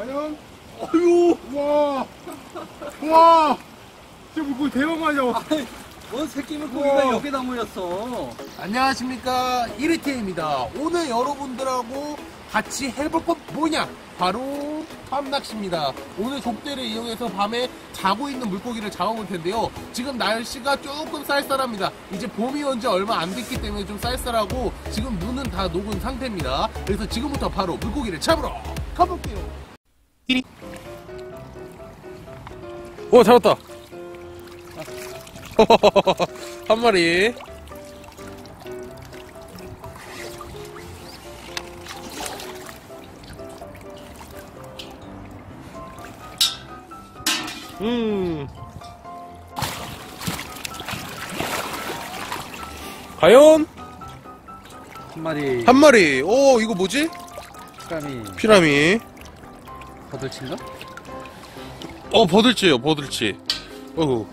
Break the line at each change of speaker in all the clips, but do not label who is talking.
과연? 어휴! 와! 와! 진짜 물고기 대박 맞아.
뭔 새끼 물고기가 여기다 모였어.
안녕하십니까, 1위팀입니다. 오늘 여러분들하고 같이 해볼 건 뭐냐? 바로 밤낚시입니다. 오늘 족대를 이용해서 밤에 자고 있는 물고기를 잡아볼 텐데요. 지금 날씨가 조금 쌀쌀합니다. 이제 봄이 온 지 얼마 안 됐기 때문에 좀 쌀쌀하고 지금 눈은 다 녹은 상태입니다. 그래서 지금부터 바로 물고기를 잡으러 가볼게요. 1위. 오, 잡았다. 한 마리. 과연?
한 마리.
한 마리. 오, 이거 뭐지? 피라미.
버들친가?
버들치예요, 버들치. 어후.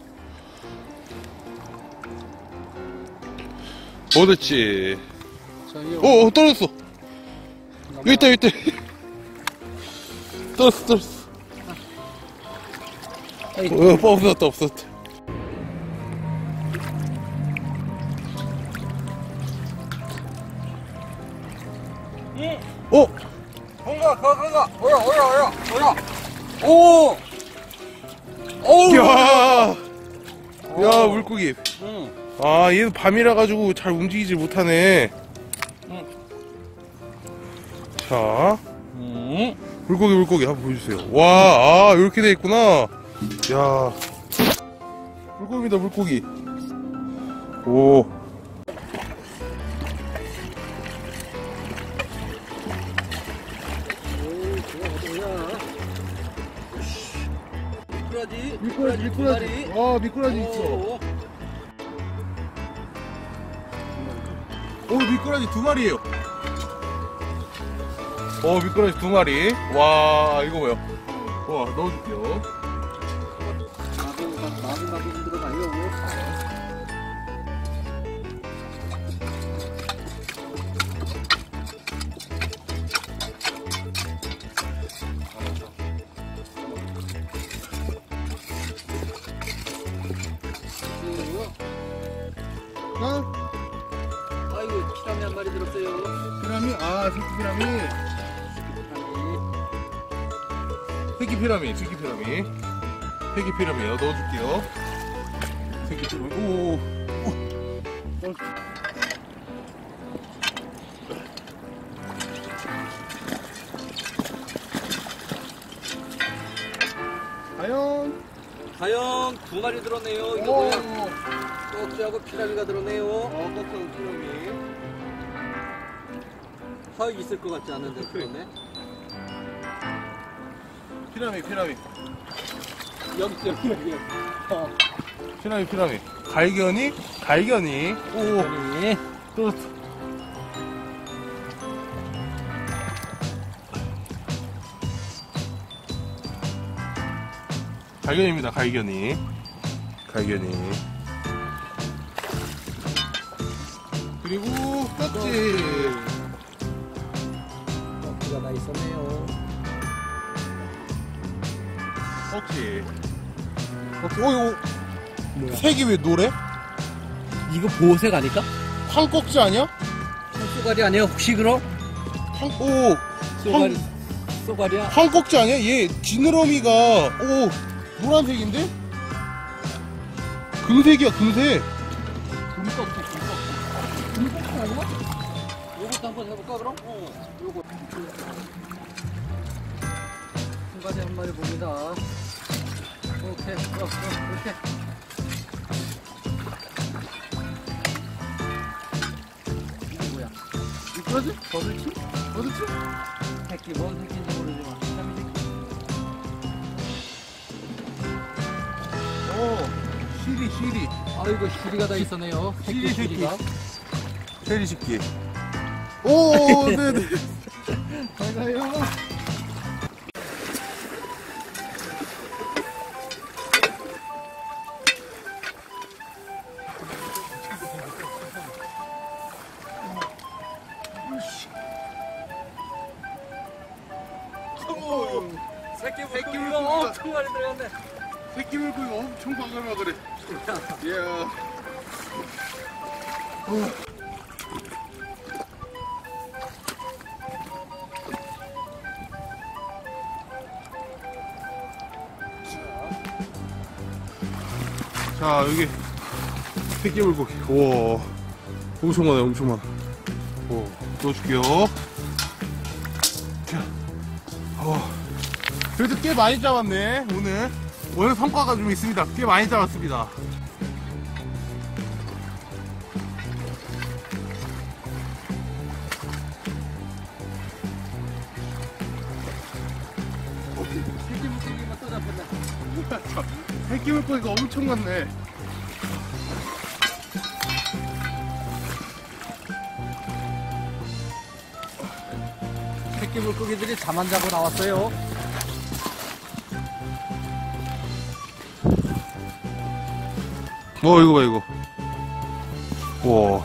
버들치. 떨어졌어. 여기 있다, 여기 있다. 떨어졌어. 없었다.
건가. 어라. 오!
야, 물고기. 아, 얘는 밤이라 가지고 잘 움직이질 못하네. 자, 물고기 한번 보여주세요. 와, 이렇게 돼 있구나. 야, 물고기다, 물고기. 오.
미꾸라지.
미꾸라지 있어. 오, 미꾸라지 2마리에요. 미꾸라지 2마리. 와, 이거 뭐야? 와, 넣어줄게요.
마구 들어가요. 아이고, 피라미 한 마리 들었어요.
피라미? 새끼 피라미. 새끼 피라미요. 넣어줄게요. 새끼 피라미. 오.
과연 2마리 들었네요. 이거 뭐야? 꼭지하고 피라미가 들었네요. 꼭지하고 피라미. 있을 것 같지 않은데 그렇네.
피라미.
여기.
피라미. 갈견이. 오. 또. 갈견입니다, 갈견이. 그리고 껍질.
껍질가 다 있었네요.
껍질. 이거 뭐야? 색이 왜 노래?
이거 보호색 아닐까?
황꺽지 아니야?
쏘가리 아니야 혹시 그럼? 쏘가리야?
황꺽지 아니야? 얘 지느러미가 노란색인데? 금색이야, 금색.
금꺽지 아니야? 요것도 한번 해볼까 그럼? 요거 쏘가리 한 마리 봅니다. 오케이. 이게 뭐야?
미꾸라지? 버들치?
새끼 뭔 새끼인지 모르지만
시리.
아이고 시리가 다 있었네요. 시리가.
세리 새끼. 네네.
잘 가요. 새끼
새끼
물고기가
물고기가.
엄청 많이 들어갔네.
새끼 물고기 엄청 바글바글해. 이야. 자, 여기 새끼 물고기. 우와, 엄청 많아요, 엄청 많아. 넣어줄게요. 자, 그래도 꽤 많이 잡았네, 오늘 성과가 좀 있습니다. 꽤 많이 잡았습니다.
새끼 물고기가 또 잡혔네.
새끼 물고기가 엄청 많네.
새끼 물고기들이 잠 안 자고 나왔어요.
이거 봐, 이거. 와.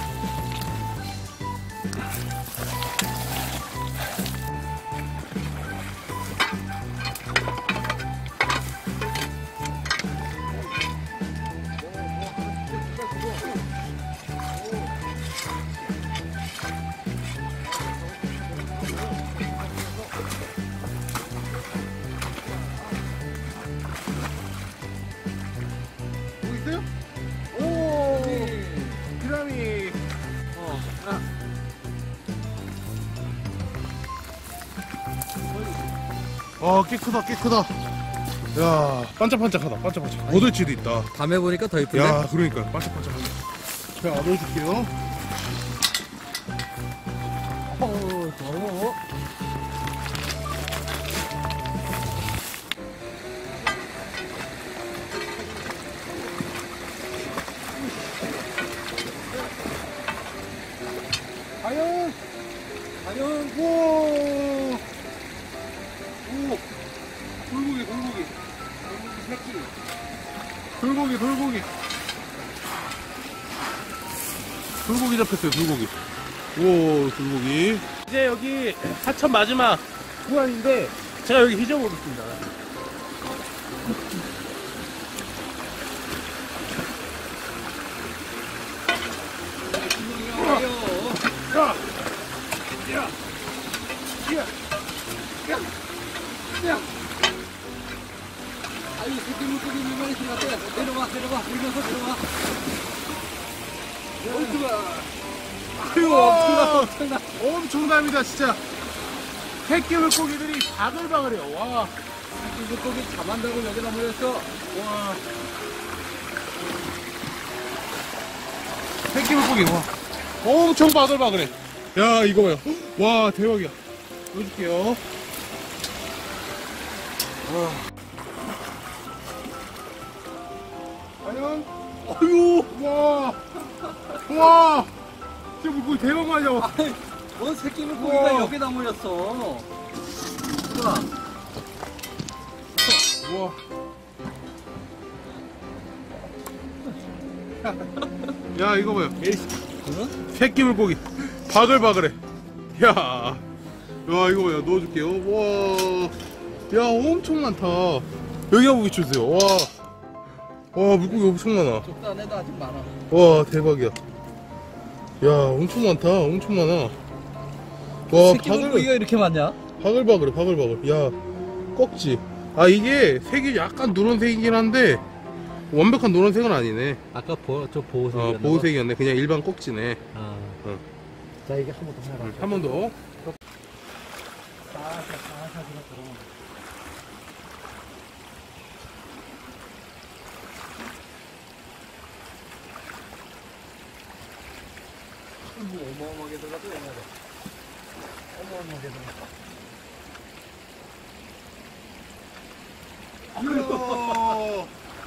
뭐 있어요? 오! 피라미. 꽤 크다, 꽤 크다. 야, 반짝반짝하다, 반짝반짝. 얻을지도 있다.
밤에 보니까 더 이쁘네.
야, 그러니까 반짝반짝하네. 자, 얻어줄게요.
더워.
과연,
과연
오, 돌고기, 돌고기.
새끼.
돌고기, 돌고기. 돌고기 잡혔어요, 돌고기. 오, 돌고기. 이제 여기 하천 마지막 구간인데, 제가 여기 휘저어보겠습니다. 야! 야! 야!
아이 새끼 물고기 물건이 들어갔대. 내려와. 밀면서 내려와.
아유,
엄청나.
엄청납니다, 진짜. 새끼 물고기들이 바글바글해요. 와,
새끼 물고기 잠 안 자고 여기다 모였어.
와. 새끼 물고기, 와. 엄청 바글바글해. 야, 이거 봐요. 와, 대박이야. 넣어줄게요. 과연? 아유, 와. 와. 진짜 물고기 대박 많이 잡아.
뭔 새끼 물고기가
우와.
여기다 모였어. 들어와.
우와. 야, 이거 봐요.
응?
새끼 물고기. 바글바글해. 야. 야, 이거 봐요. 넣어줄게요. 와. 야, 엄청 많다. 여기 한번 비춰주세요. 와. 와, 물고기 엄청 많아.
족단에도 아직 많아.
와, 대박이야. 야, 엄청 많다. 엄청 많아. 와,
새끼 물고기가 이렇게 많냐?
바글바글해, 바글바글. 야, 꺽지. 아, 이게 색이 약간 누런색이긴 한데, 완벽한 노란색은 아니네.
아까 저 보호색이었나 봐.
보호색이었네. 그냥 일반 꼭지네.
아.
응.
자 이게 한 번 더 해라.
한 번 더.
어마어마하게 들어가도 옛날에. 어마어마하게 들어가.
이야.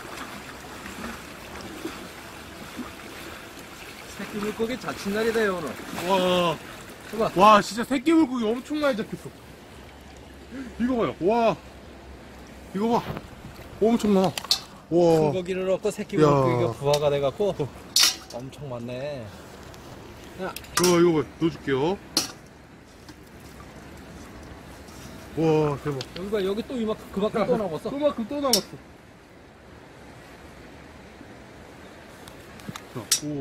새끼 물고기 자칫날이다 오늘.
와.
봐봐.
와, 진짜 새끼 물고기 엄청 많이 잡혔어. 이거 봐요. 와. 이거 봐. 엄청 많아.
큰
와.
고기를 넣고 새끼
야.
물고기가 부화가 돼갖고 엄청 많네.
이거 봐. 넣어줄게요. 와, 대박.
여기 봐, 여기 또 이만큼 그만큼 또 남았어.
그만큼 또 남았어. 자, 오.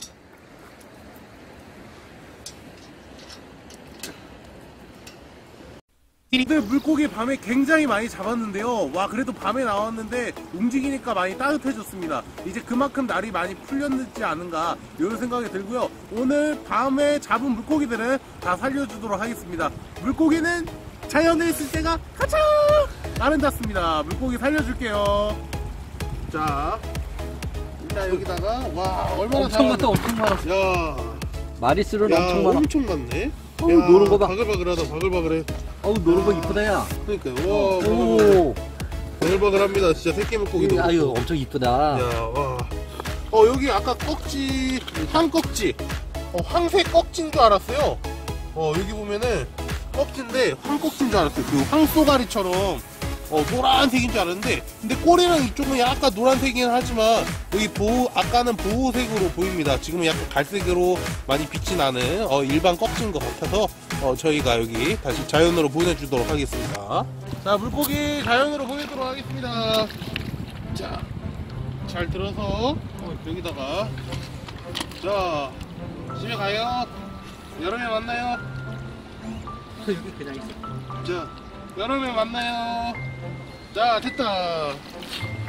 오늘 물고기 밤에 굉장히 많이 잡았는데요. 와, 그래도 밤에 나왔는데 움직이니까 많이 따뜻해졌습니다. 이제 그만큼 날이 많이 풀렸지 않은가 이런 생각이 들고요. 오늘 밤에 잡은 물고기들은 다 살려주도록 하겠습니다. 물고기는 자연에 있을 때가 가장 아름답습니다. 물고기 살려줄게요. 자, 일단 여기다가 와, 얼마나
엄청 많다,
잡았는지.
엄청 많아.
야,
마리수는
야,
엄청 많아.
엄청 많네.
어우, 노는 거 봐.
바글바글하다, 바글바글해.
어우, 노는 거 이쁘다, 야.
그러니까요. 와,
오.
바글바글합니다. 진짜 새끼 물고기도.
아유, 엄청 이쁘다.
야, 와. 여기 아까 꺽지, 황꺽지. 황색 꺽지인 줄 알았어요. 여기 보면은 꺽지인데 황꺽지인 줄 알았어요. 그 황쏘가리처럼 노란색인 줄 알았는데, 근데 꼬리는 이쪽은 약간 노란색이긴 하지만 여기 아까는 보호색으로 보입니다. 지금은 약간 갈색으로 많이 빛이 나는 일반 꺽지인 것 같아서 저희가 여기 다시 자연으로 보내주도록 하겠습니다. 자, 물고기 자연으로 보내도록 하겠습니다. 자, 잘 들어서 여기다가, 자, 집에 가요. 여름에 만나요.
여기 그냥 있어.
자, 여름에 만나요. 자, 됐다.